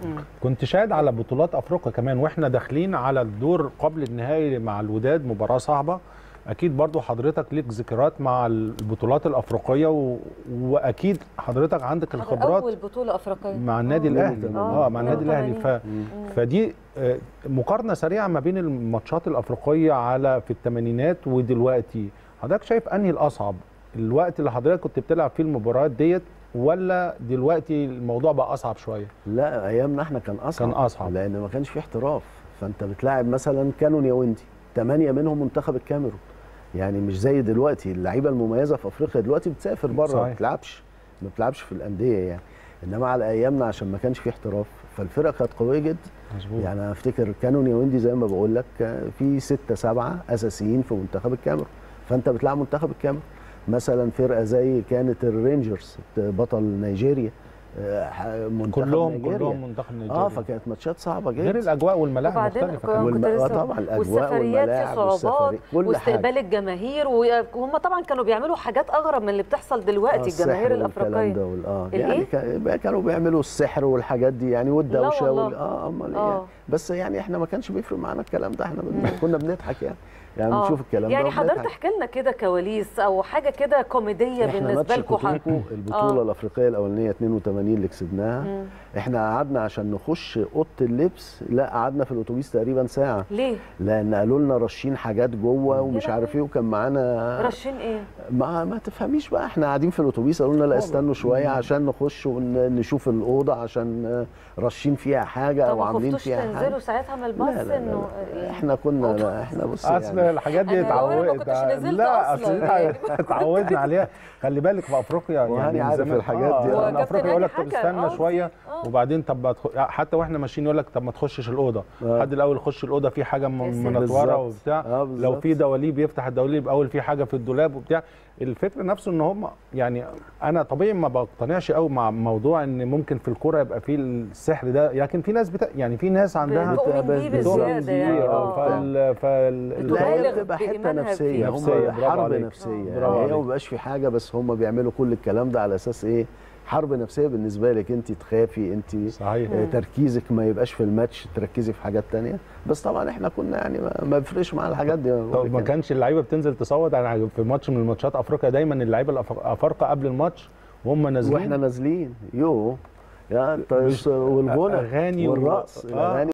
كنت شاهد على بطولات افريقيا كمان واحنا داخلين على الدور قبل النهائي مع الوداد، مباراه صعبه. اكيد برضو حضرتك ليك ذكريات مع البطولات الافريقيه واكيد حضرتك عندك الخبرات. اول بطوله افريقيه مع النادي الاهلي. مع النادي الاهلي. فدي مقارنه سريعه ما بين الماتشات الافريقيه في الثمانينات ودلوقتي. حضرتك شايف انهي الاصعب؟ الوقت اللي حضرتك كنت بتلعب فيه المباريات ديت ولا دلوقتي الموضوع بقى اصعب شويه؟ لا، ايامنا احنا كان اصعب لان ما كانش فيه احتراف. فانت بتلاعب مثلا كانون ياوندي 8 منهم منتخب الكاميرون، يعني مش زي دلوقتي. اللعيبه المميزه في افريقيا دلوقتي بتسافر بره، ما بتلعبش في الانديه يعني. انما على ايامنا عشان ما كانش فيه احتراف فالفرقه كانت قويه جدا. مظبوط. يعني انا افتكر كانون ياوندي زي ما بقول لك في 6 7 اساسيين في منتخب الكاميرون، فانت بتلعب منتخب الكاميرون. مثلا فرقه زي كانت الرينجرز بطل نيجيريا، كلهم منتخب نيجيريا. فكانت ماتشات صعبه جدا، غير الاجواء والملاعب مختلفه طبعا الاجواء والسفريات والملاعب واستقبال الجماهير، وهم طبعا كانوا بيعملوا حاجات اغرب من اللي بتحصل دلوقتي. الجماهير الافريقيه يعني كانوا بيعملوا السحر والحاجات دي يعني، والدوشه امال ايه. بس يعني احنا ما كانش بيفرق معانا الكلام ده، احنا كنا بنضحك يعني بنشوف الكلام ده. يعني حضرتك احكي لنا كده كواليس او حاجه كده كوميديه بالنسبه لكم. البطوله الافريقيه الاولانيه 82 اللي كسبناها، احنا قعدنا عشان نخش اوضه اللبس، لا قعدنا في الاتوبيس تقريبا ساعه. ليه؟ لان قالوا لنا رشين حاجات جوه ومش عارف ايه، وكان معانا رشين ايه؟ ما تفهميش بقى. احنا قاعدين في الاتوبيس قالوا لنا لا استنوا شويه عشان نخش ونشوف الاوضه عشان رشين فيها حاجه او عاملين فيها حاجه. ما تنزلوا ساعتها من الباص؟ انه احنا كنا احنا بص يعني الحاجات دي اتعودت. لا اتعودنا عليها. خلي بالك في افريقيا يعني عارف الحاجات دي. في افريقيا يقول لك طب استنى شويه وبعدين طب حتى واحنا ماشيين يقول لك طب ما تخشش الاوضه، حد الاول يخش الاوضه في حاجه منطوره وبتاع. لو في دواليب يفتح الدواليب اول في حاجه في الدولاب وبتاع. الفكر نفسه ان هم يعني انا طبيعي ما بقتنعش قوي مع موضوع ان ممكن في الكوره يبقى في السحر ده، لكن في ناس يعني في ناس عندها بزياده هي بتبقى حته نفسيه، حرب نفسيه يعني. هي ما بيبقاش في حاجه، بس هم بيعملوا كل الكلام ده على اساس ايه؟ حرب نفسيه بالنسبه لك، انت تخافي، انت صحيح. تركيزك ما يبقاش في الماتش، تركزي في حاجات تانية. بس طبعا احنا كنا يعني ما بيفرقش معانا الحاجات دي. طب ما كانش اللعيبه بتنزل تصوت يعني في ماتش من الماتشات افريقيا؟ دايما اللعيبه الافارقه قبل الماتش وهم نازلين واحنا نازلين يا والغنى اغاني والرقص الاغاني